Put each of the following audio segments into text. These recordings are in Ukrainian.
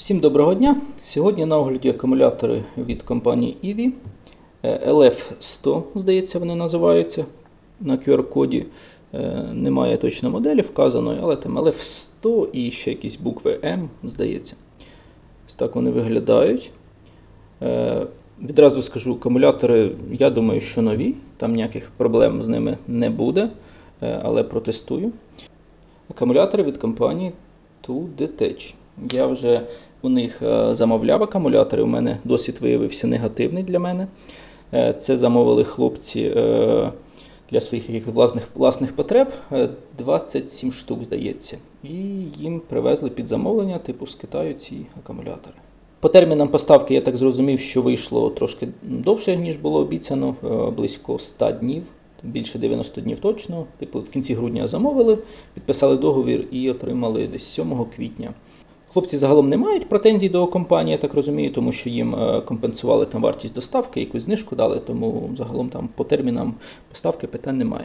Всім доброго дня! Сьогодні на огляді акумулятори від компанії EVE. LF100, здається, вони називаються на QR-коді. Немає точно моделі вказаної, але там LF100 і ще якісь букви М, здається. Ось так вони виглядають. Відразу скажу, акумулятори, я думаю, що нові, там ніяких проблем з ними не буде, але протестую. Акумулятори від компанії 2Detach. Я вже у них замовляв акумулятори, у мене досвід виявився негативний для мене. Це замовили хлопці для своїх власних потреб, 27 штук, здається. І їм привезли під замовлення, типу з Китаю, ці акумулятори. По термінам поставки я так зрозумів, що вийшло трошки довше, ніж було обіцяно, близько 100 днів. Більше 90 днів точно. Типу, в кінці грудня замовили, підписали договір і отримали десь 7 квітня. Хлопці загалом не мають претензій до компанії, я так розумію, тому що їм компенсували там вартість доставки, якусь знижку дали, тому загалом там по термінам поставки питань немає.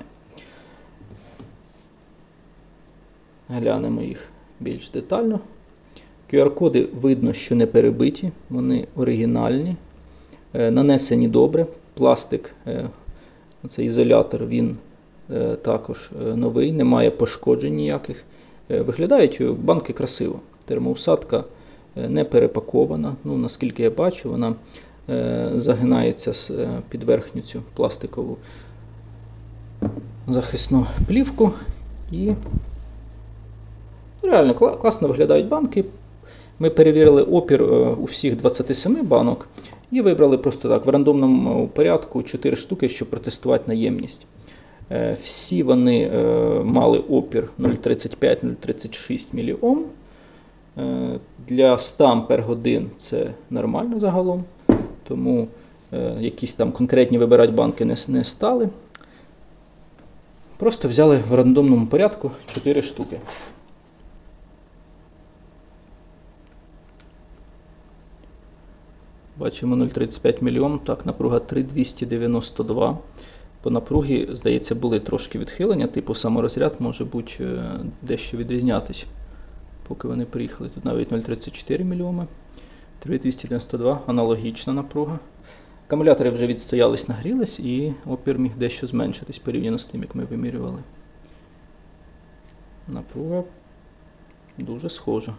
Глянемо їх більш детально. QR-коди видно, що не перебиті, вони оригінальні, нанесені добре. Пластик, цей ізолятор, він також новий, немає пошкоджень ніяких. Виглядають банки красиво. Термоусадка не перепакована. Ну, наскільки я бачу, вона загинається під верхню цю пластикову захисну плівку. І реально класно виглядають банки. Ми перевірили опір у всіх 27 банок і вибрали просто так в рандомному порядку 4 штуки, щоб протестувати на ємність. Всі вони мали опір 0,35-0,36 мОм. Для 100 Ах це нормально загалом, тому якісь там конкретні вибирати банки не стали. Просто взяли в рандомному порядку 4 штуки. Бачимо 0,35 мОм, так, напруга 3,292. По напругі, здається, були трошки відхилення, типу саморозряд може бути дещо відрізнятись. Поки вони приїхали, тут навіть 0,34 мОм, 3,292, аналогічна напруга. Акумулятори вже відстоялись, нагрілись і опір міг дещо зменшитись порівняно з тим, як ми вимірювали. Напруга дуже схожа.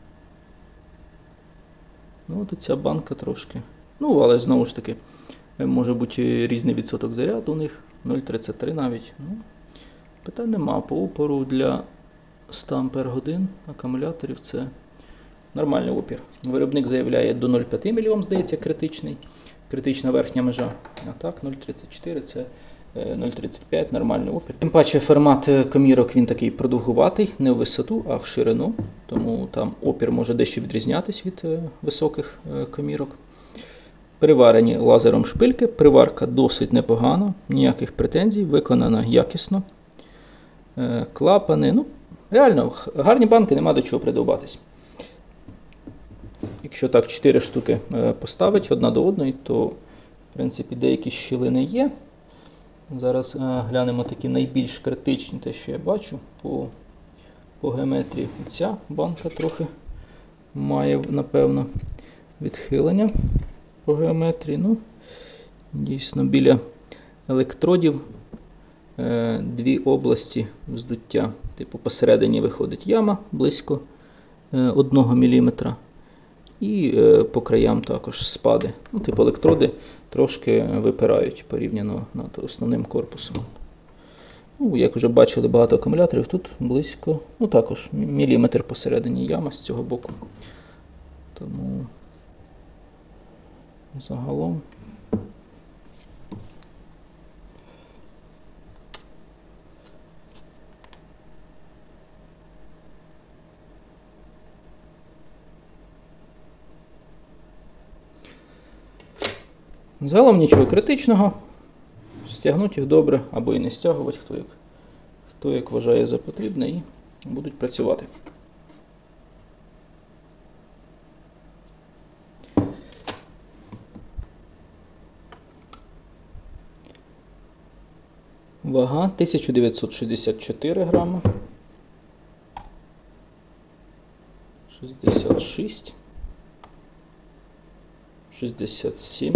Ну, от ця банка трошки. Ну, але знову ж таки, може бути різний відсоток заряду у них, 0,33 навіть. Ну, питань нема. По опору для 100 Ах акумуляторів це нормальний опір. Виробник заявляє до 0,5 мОм, здається, критична верхня межа. А так, 0,34 це 0,35 нормальний опір. Тим паче формат комірок він такий продовгуватий, не в висоту, а в ширину. Тому там опір може дещо відрізнятись від високих комірок. Приварені лазером шпильки, приварка досить непогана, ніяких претензій, виконана якісно. Клапани, ну, реально, гарні банки, нема до чого придовбатись. Якщо так 4 штуки поставити одна до одної, то, в принципі, деякі щілини є. Зараз глянемо такі найбільш критичні, те, що я бачу по геометрії. Ця банка трохи має, напевно, відхилення по геометрії. Ну, дійсно, біля електродів дві області вздуття. Типу посередині виходить яма близько 1 мм. І по краям також спади. Ну, типу електроди трошки випирають порівняно над основним корпусом. Ну, як вже бачили багато акумуляторів, тут близько, ну також міліметр посередині яма з цього боку. Тому загалом загалом нічого критичного. Стягнуть їх добре або і не стягувати, хто як вважає за потрібне, і будуть працювати. Вага 1964 грами. 66. 67.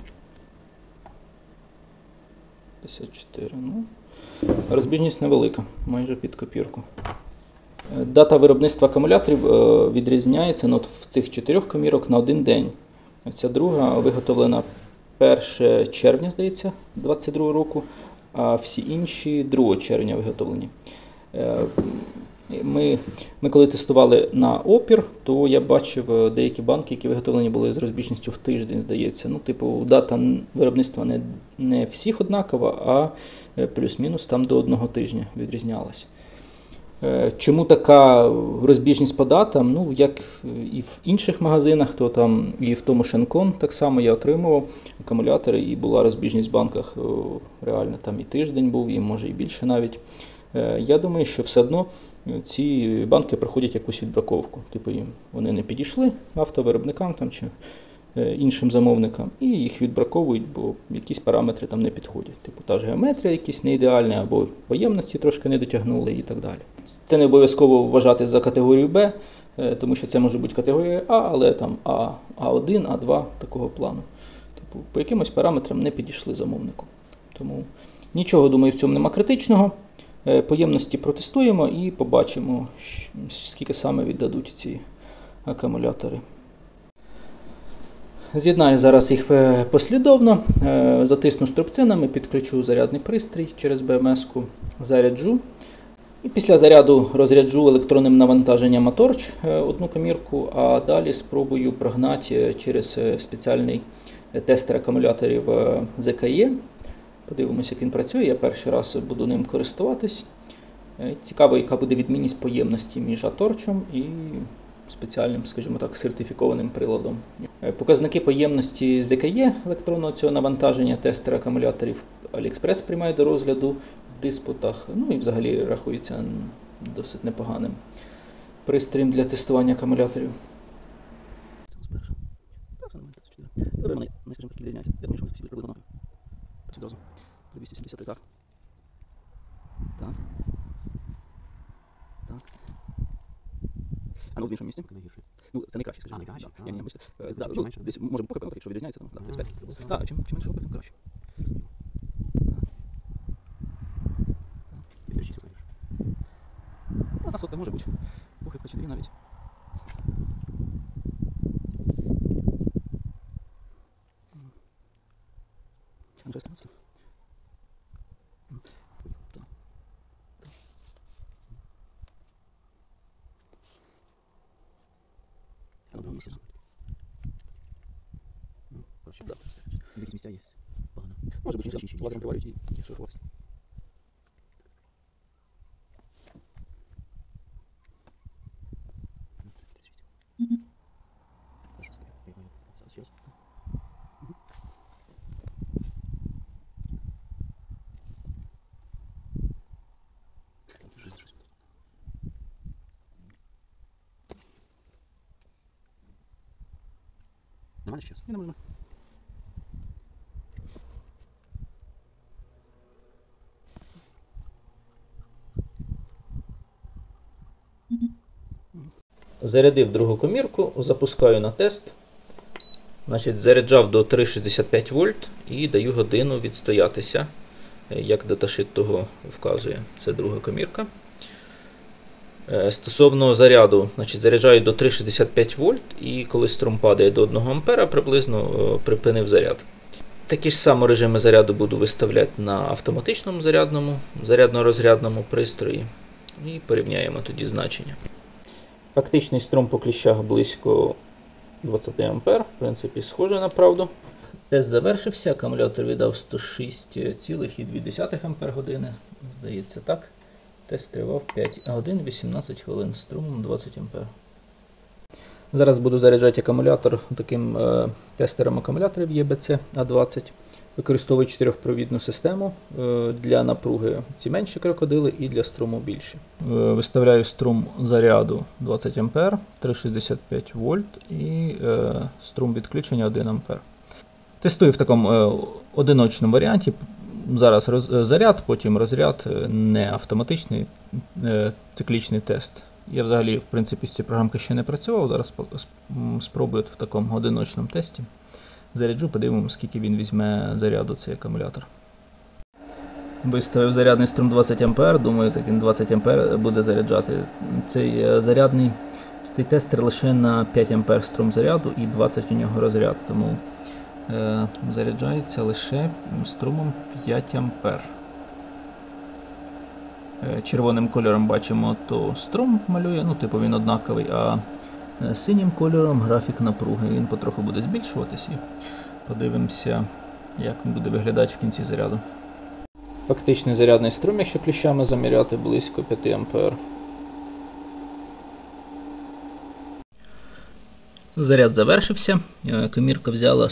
54. Ну, розбіжність невелика, майже під копірку. Дата виробництва акумуляторів відрізняється в цих 4 комірок на один день. Ця друга виготовлена 1 червня, здається, 22 року, а всі інші 2 червня виготовлені. Ми коли тестували на опір, то я бачив деякі банки, які виготовлені були з розбіжністю в тиждень, здається. Ну, типу, дата виробництва не всіх однакова, а плюс-мінус там до 1 тижня відрізнялась. Чому така розбіжність по датам? Ну, як і в інших магазинах, то там і в тому Shenкон так само я отримував акумулятори, і була розбіжність в банках, реально там і тиждень був, і може і більше навіть. Я думаю, що все одно ці банки проходять якусь відбраковку. Типу, вони не підійшли автовиробникам там, чи іншим замовникам, і їх відбраковують, бо якісь параметри там не підходять. Типу, та ж геометрія якісь не ідеальна, або поємності трошки не дотягнули і так далі. Це не обов'язково вважати за категорію Б, тому що це може бути категорія А, але там А1, А2 такого плану. Типу, по якимось параметрам не підійшли замовнику. Тому нічого, думаю, в цьому нема критичного. Поємності протестуємо і побачимо, скільки саме віддадуть ці акумулятори. З'єднаю зараз їх послідовно, затисну струбцинами, підключу зарядний пристрій через БМС-ку, заряджу. І після заряду розряджу електронним навантаженням моторч одну комірку, а далі спробую прогнати через спеціальний тестер акумуляторів ZKE. Подивимося, як він працює. Я перший раз буду ним користуватись. Цікаво, яка буде відмінність поємності між аторчем і спеціальним, скажімо так, сертифікованим приладом. Показники поємності ZKE електронного цього навантаження тестера акумуляторів AliExpress приймає до розгляду в диспутах. Ну і взагалі рахується досить непоганим пристроєм для тестування акумуляторів. Вони, скажімо, такі відрізняються. Я думаю, що всі приблизно однакові. Одразу 270, так. Так. Так. А ну в іншому місці? Ну, це найкраще, скажімо. Найкраще? Ні, бачите. Ну, десь можемо поки якщо відрізняється, там, 35. Так, чим менше опит, тим краще. Так, сотка може бути. Похибка чи дві навіть. Вже становиться. Якісь місця є. Погано. Може бути, лазером приварюють і шурфувати. Нормально сейчас? І нормально. Зарядив другу комірку, запускаю на тест. Значить, заряджав до 3,65 вольт і даю годину відстоятися, як даташит того вказує. Це друга комірка. Стосовно заряду, значить, заряджаю до 3,65 вольт і коли струм падає до 1 ампера, приблизно припинив заряд. Такі ж самі режими заряду буду виставляти на автоматичному зарядно-розрядному пристрої і порівняємо тоді значення. Фактичний струм по кліщах близько 20 А, в принципі, схоже на правду. Тест завершився, акумулятор віддав 106,2 Ах, здається так. Тест тривав 5 годин 18 хвилин, струмом 20 А. Зараз буду заряджати акумулятор таким тестером акумуляторів EBC A20. Використовую 4-провідну систему для напруги. Ці менші крокодили і для струму більші. Виставляю струм заряду 20 А, 3,65 вольт і струм відключення 1 А. Тестую в такому одиночному варіанті. Зараз заряд, потім розряд, не автоматичний циклічний тест. Я взагалі, в принципі, з цією програмкою ще не працював, зараз спробую в такому одиночному тесті. заряджу, подивимося, скільки він візьме заряду цей акумулятор. Виставив зарядний струм 20 А, думаю, так він 20 А буде заряджати. Цей тестер лише на 5 А струм заряду і 20 у нього розряд, тому заряджається лише струмом 5 А. Червоним кольором бачимо, то струм малює, ну типу він однаковий, а синім кольором графік напруги. Він потроху буде збільшуватись і подивимося, як він буде виглядати в кінці заряду. Фактичний зарядний струм, якщо кліщами заміряти, близько 5 А. Заряд завершився. Комірка взяла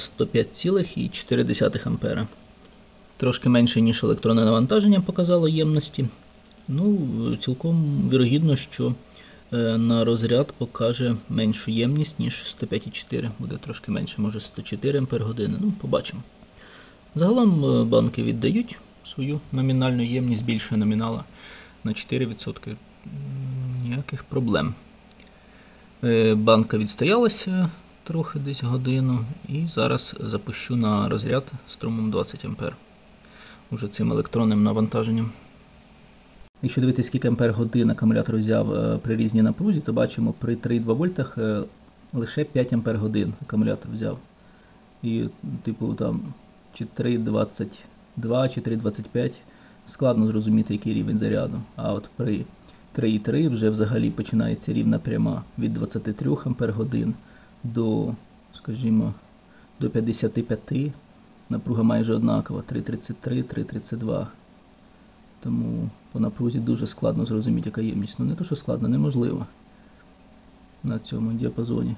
105,4 А. Трошки менше, ніж електронне навантаження показало ємності. Ну, цілком вірогідно, що на розряд покаже меншу ємність, ніж 105,4. Буде трошки менше, може 104 Ах. Ну, побачимо. Загалом банки віддають свою номінальну ємність, більше номінала на 4%. Ніяких проблем. Банка відстоялася трохи, десь годину, і зараз запущу на розряд струмом 20 А. Уже цим електронним навантаженням. Якщо дивитися, скільки ампер-годин акумулятор взяв при різній напрузі, то бачимо, при 3,2 вольтах лише 5 ампер-годин акумулятор взяв. І типу там чи 3,22, чи 3,25 складно зрозуміти, який рівень заряду. А от при 3,3 вже взагалі починається рівна пряма від 23 ампер-годин до, скажімо, до 55. Напруга майже однакова, 3,33, 3,32. Тому по напрузі дуже складно зрозуміти, яка ємність. Ну не то, що складно, неможливо на цьому діапазоні.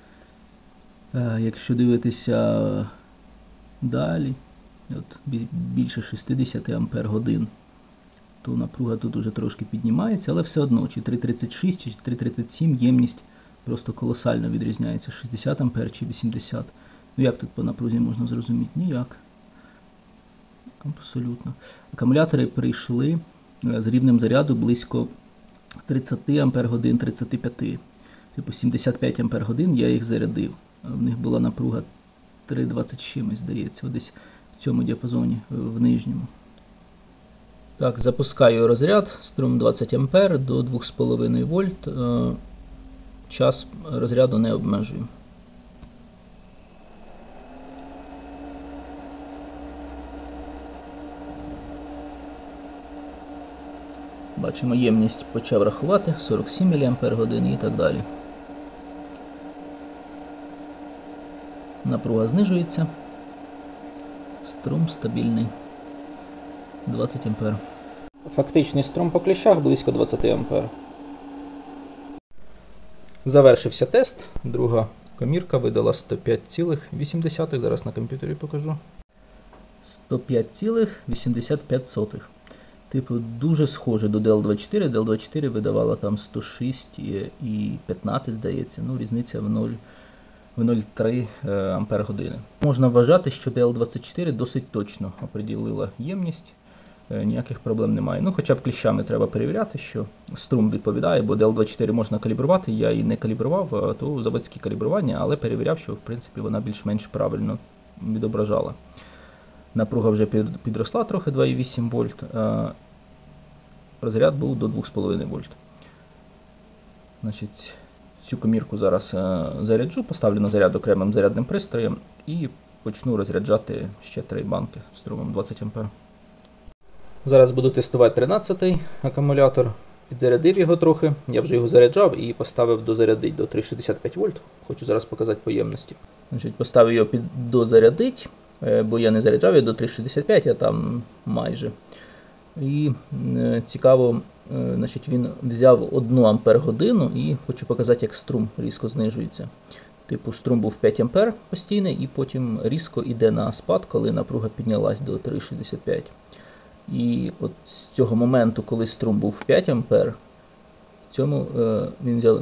Якщо дивитися далі, от більше 60 Ах, то напруга тут уже трошки піднімається, але все одно, чи 3,36, чи 3,37 ємність просто колосально відрізняється. 60 А чи 80. Ну як тут по напрузі можна зрозуміти? Ніяк. Абсолютно. Акумулятори прийшли з рівнем заряду близько 30 Ах, 35. Типу 75 Ах я їх зарядив. В них була напруга 3,20 чимось, здається, десь в цьому діапазоні, в нижньому. Так, запускаю розряд, струм 20 А до 2,5 вольт. Час розряду не обмежую. Бачимо, ємність почав рахувати, 47 мАч і так далі. Напруга знижується. Струм стабільний. 20 А. Фактичний струм по кліщах близько 20 А. Завершився тест. Друга комірка видала 105,8. Зараз на комп'ютері покажу. 105,85. Типу, дуже схоже до DL24. DL24 видавала там 106 і 15, здається. Ну, різниця в 0,03 Ах. Можна вважати, що DL24 досить точно оприділила ємність. Ніяких проблем немає. Ну, хоча б кліщами треба перевіряти, що струм відповідає, бо DL24 можна калібрувати. Я її не калібрував, то заводські калібрування, але перевіряв, що в принципі вона більш-менш правильно відображала. Напруга вже підросла трохи 2,8 вольт, а розряд був до 2,5 вольт. Значить, цю комірку зараз заряджу, поставлю на заряд окремим зарядним пристроєм і почну розряджати ще 3 банки струмом 20 А. Зараз буду тестувати 13-й акумулятор. Підзарядив його трохи, я вже його заряджав і поставив дозарядити до 3,65 вольт. Хочу зараз показати по ємності. Значить, поставив його під дозарядить, бо я не заряджав його до 3,65, а там майже. І цікаво, значить, він взяв 1 Ах і хочу показати, як струм різко знижується. Типу струм був 5 А постійний і потім різко йде на спад, коли напруга піднялась до 3,65. І от з цього моменту, коли струм був 5 А, в цьому він взяв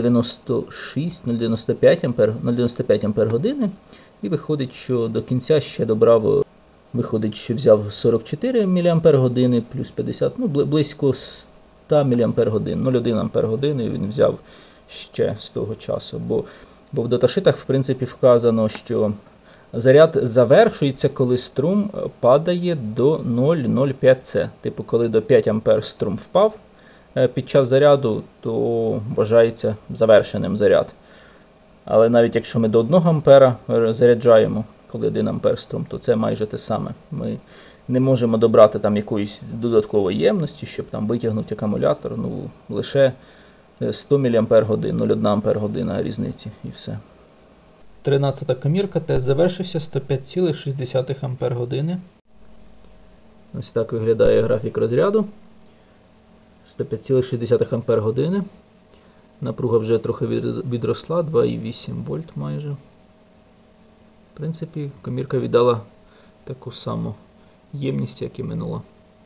0,95 Ах і виходить, що до кінця ще добрав, виходить, що взяв 44 мАч плюс 50, ну близько 100 мАч, 0,1 Ах він взяв ще з того часу. Бо в даташитах, в принципі, вказано, що Заряд завершується, коли струм падає до 0,05С. Типу, коли до 5 А струм впав під час заряду, то вважається завершеним заряд. Але навіть якщо ми до 1 А заряджаємо, коли 1 А струм, то це майже те саме. Ми не можемо добрати там якоїсь додаткової ємності, щоб там витягнути акумулятор. Ну, лише 100 мАч, 0,1 Ах різниці і все. 13-та комірка, тест завершився, 105,6 Ах. Ось так виглядає графік розряду. 105,6 Ах. Напруга вже трохи відросла, 2,8 вольт майже. В принципі, комірка віддала таку саму ємність, як і минула.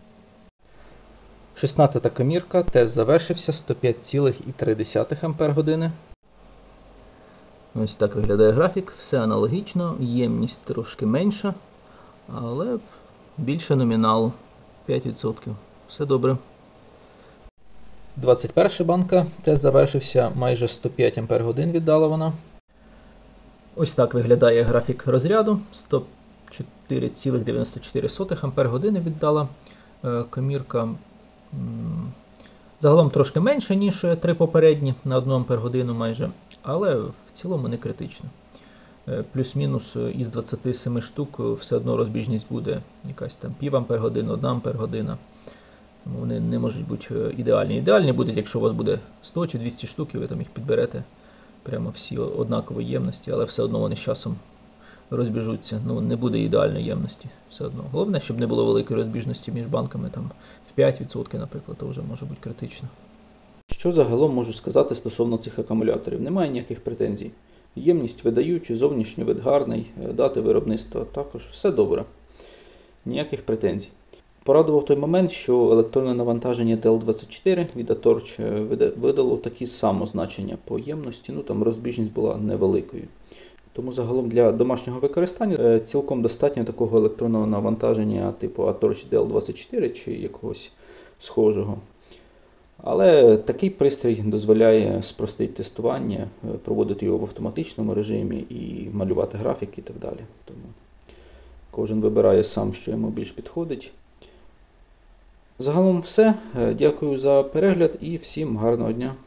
16-та комірка, тест завершився, 105,3 Ах. Ось так виглядає графік, все аналогічно, ємність трошки менша, але більше номіналу, 5%. Все добре. 21 банка, тест завершився, майже 105 Ах віддала вона. Ось так виглядає графік розряду, 104,94 Ах віддала комірка. Загалом трошки менше, ніж 3 попередні, на 1 Ах майже, але в цілому не критично. Плюс-мінус із 27 штук все одно розбіжність буде якась там пів Ах, 1 Ах. Вони не можуть бути ідеальні. Ідеальні будуть, якщо у вас буде 100 чи 200 штук, і ви там їх підберете прямо всі однакової ємності, але все одно вони з часом розбіжуться. Ну, не буде ідеальної ємності все одно. Головне, щоб не було великої розбіжності між банками, там в 5%, наприклад, то вже може бути критично. Що загалом можу сказати стосовно цих акумуляторів? Немає ніяких претензій. Ємність видають, зовнішній вид гарний, дати виробництва також, все добре. Ніяких претензій. Порадував той момент, що електронне навантаження TL24 від Atorch видало такі само значення по ємності, ну там розбіжність була невеликою. Тому загалом для домашнього використання цілком достатньо такого електронного навантаження типу Atorch DL24 чи якогось схожого. Але такий пристрій дозволяє спростити тестування, проводити його в автоматичному режимі і малювати графіки і так далі. Тому кожен вибирає сам, що йому більш підходить. Загалом все. Дякую за перегляд і всім гарного дня.